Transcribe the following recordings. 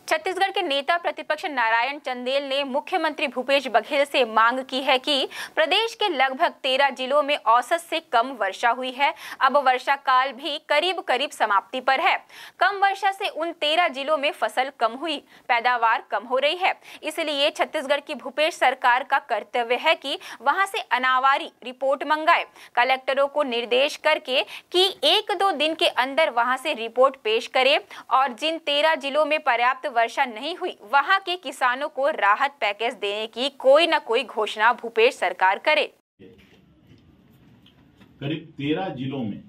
छत्तीसगढ़ के नेता प्रतिपक्ष नारायण चंदेल ने मुख्यमंत्री भूपेश बघेल से मांग की है कि प्रदेश के लगभग 13 जिलों में औसत से कम वर्षा हुई है। अब वर्षा काल भी करीब करीब समाप्ति पर है। कम वर्षा से उन 13 जिलों में फसल कम हुई, पैदावार कम हो रही है। इसलिए छत्तीसगढ़ की भूपेश सरकार का कर्तव्य है कि वहां से अनावारी रिपोर्ट मंगाए। कलेक्टरों को निर्देश करके कि 1-2 दिन के अंदर वहां से रिपोर्ट पेश करे और जिन 13 जिलों में पर्याप्त वर्षा नहीं हुई वहां के किसानों को राहत पैकेज देने की कोई न कोई घोषणा भूपेश सरकार करे। करीब 13 जिलों में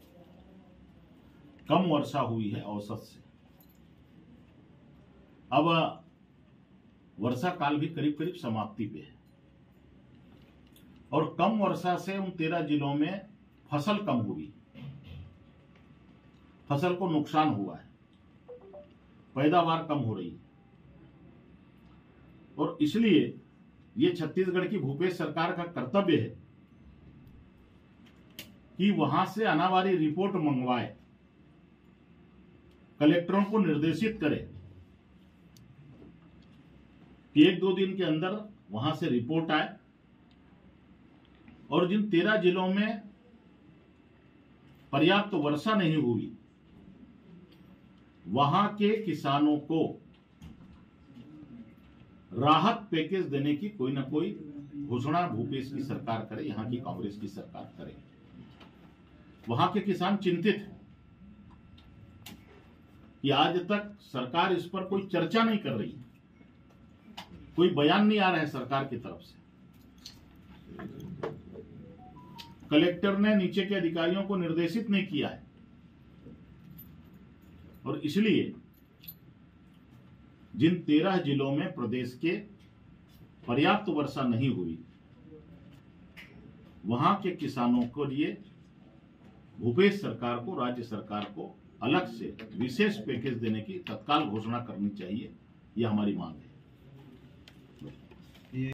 कम वर्षा हुई है औसत से। अब वर्षा काल भी करीब करीब समाप्ति पे है और कम वर्षा से उन 13 जिलों में फसल कम हुई, फसल को नुकसान हुआ है, पैदावार कम हो रही है और इसलिए ये छत्तीसगढ़ की भूपेश सरकार का कर्तव्य है कि वहां से अनावारी रिपोर्ट मंगवाए, कलेक्टरों को निर्देशित करे कि 1-2 दिन के अंदर वहां से रिपोर्ट आए और जिन 13 जिलों में पर्याप्त वर्षा नहीं हुई वहां के किसानों को राहत पैकेज देने की कोई ना कोई घोषणा भूपेश की सरकार करे, यहां की कांग्रेस की सरकार करे। वहां के किसान चिंतित हैं कि आज तक सरकार इस पर कोई चर्चा नहीं कर रही, कोई बयान नहीं आ रहा है सरकार की तरफ से। कलेक्टर ने नीचे के अधिकारियों को निर्देशित नहीं किया है और इसलिए जिन 13 जिलों में प्रदेश के पर्याप्त वर्षा नहीं हुई वहां के किसानों को लिए भूपेश सरकार को, राज्य सरकार को अलग से विशेष पैकेज देने की तत्काल घोषणा करनी चाहिए, यह हमारी मांग है।